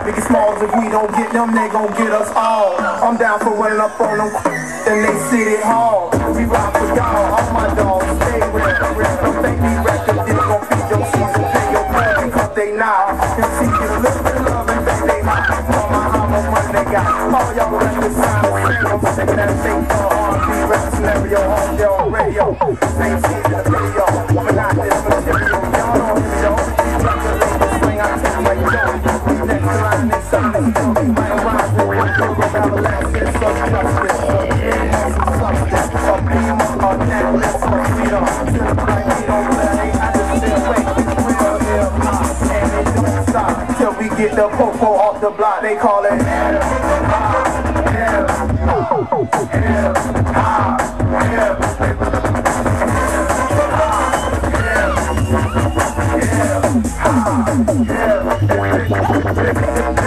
Biggie Smalls, if we don't get them, they gon' get us all. I'm down for running up on them and they City Hall. We rock for y'all, all my dogs stay real. Don't think these records is gon' feed your season, pay your plan because they not. And see, get a little bit of love and think they hot. All my homo money they got. All y'all records sound the same. I'm singing that thing for R&B rap scenario on your radio. Same season of video, but not this material. Y'all don't hear me though. These records ain't the swing I take like yo. These next line is something still be my rhyme. We'll go everlasting, so justice. Till we get the popo off the block, they call it hip hop.